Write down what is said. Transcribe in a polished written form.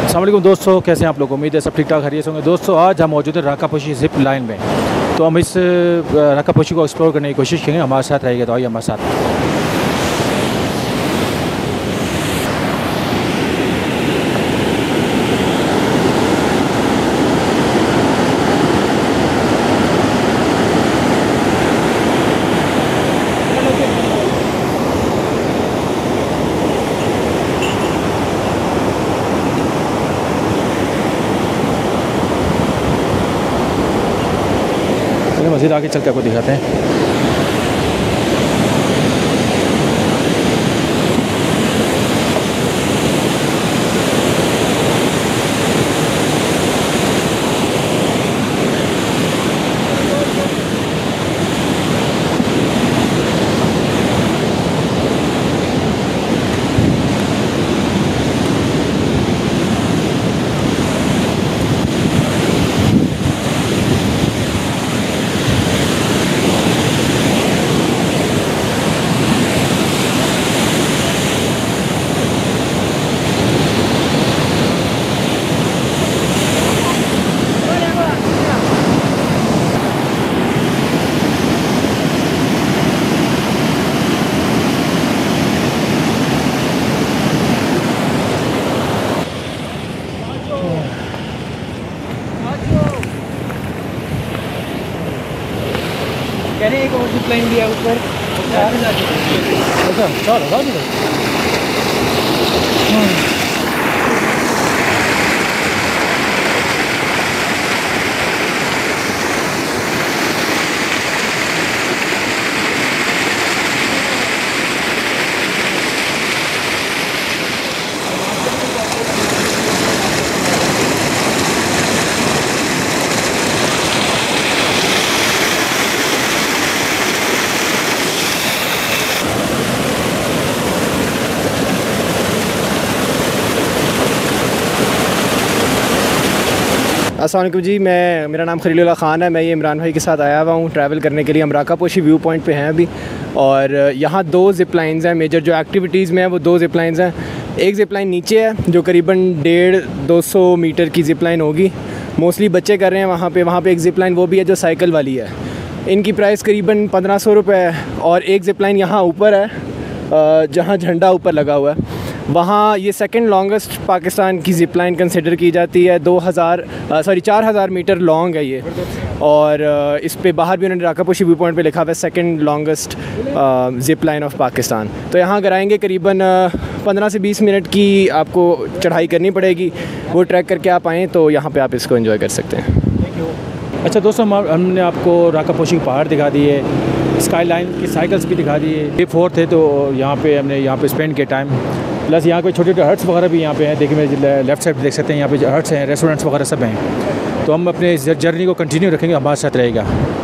अस्सलाम वालेकुम दोस्तों, कैसे हैं आप लोग। उम्मीद है सब ठीक ठाक खैरियत होंगे। दोस्तों आज हम मौजूद हैं राकापोशी ज़िप लाइन में, तो हम इस राकापोशी को एक्सप्लोर करने की कोशिश करेंगे। हमारे साथ रहेगा, तो आइए हमारे साथ। मज़ीद आगे चल के आपको दिखाते हैं। कह रहे हैं एक और जिप लाइन भी है ऊपर 4,000। अस्सलाम वालेकुम जी, मेरा नाम खलीलुल्लाह ख़ान है। मैं ये इमरान भाई के साथ आया हुआ हूँ ट्रैवल करने के लिए। हम राकापोशी व्यू पॉइंट पे हैं अभी, और यहाँ 2 ज़िप लाइन्स हैं। मेजर जो एक्टिविटीज़ में है वो 2 ज़िप लाइन्स हैं। एक ज़िप लाइन नीचे है जो करीबन 150-200 मीटर की ज़िप लाइन होगी। मोस्टली बच्चे कर रहे हैं वहाँ पे एक ज़िप लाइन वो भी है जो साइकिल वाली है। इनकी प्राइस करीबन 1500 रुपये है। और एक ज़िप लाइन यहाँ ऊपर है जहाँ झंडा ऊपर लगा हुआ है, वहाँ ये सेकंड लॉन्गेस्ट पाकिस्तान की ज़िप लाइन कंसिडर की जाती है। 4,000 मीटर लॉन्ग है ये। और इस पे बाहर भी उन्होंने राकापोशी व्यू पॉइंट पे लिखा हुआ है second longest zip line of Pakistan. तो यहाँ अगर आएंगे करीबन 15 से 20 मिनट की आपको चढ़ाई करनी पड़ेगी। वो ट्रैक करके आप आएँ तो यहाँ पर आप इसको एंजॉय कर सकते हैं। अच्छा दोस्तों, हमने आपको राकापोशी के पहाड़ दिखा दिए, स्काई लाइन की साइकिल्स भी दिखा दिए। डे 4 थे तो हमने यहाँ पे स्पेंड किया टाइम। प्लस यहाँ पे छोटे छोटे हट्स वगैरह भी यहाँ पे हैं। देखिए मेरे लेफ्ट साइड देख सकते हैं, यहाँ पे हट्स हैं, रेस्टोरेंट्स वगैरह सब हैं। तो हम अपने जर्नी को कंटिन्यू रखेंगे, हमारे साथ रहेगा।